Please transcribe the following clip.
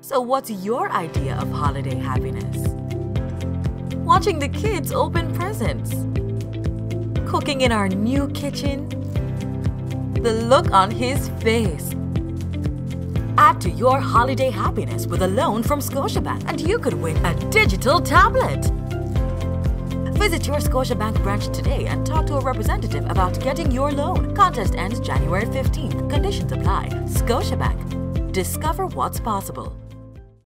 So what's your idea of holiday happiness? Watching the kids open presents? Cooking in our new kitchen? The look on his face. Add to your holiday happiness with a loan from Scotiabank and you could win a digital tablet. Visit your Scotiabank branch today and talk to a representative about getting your loan. Contest ends January 15th. Conditions apply. Scotiabank. Discover what's possible.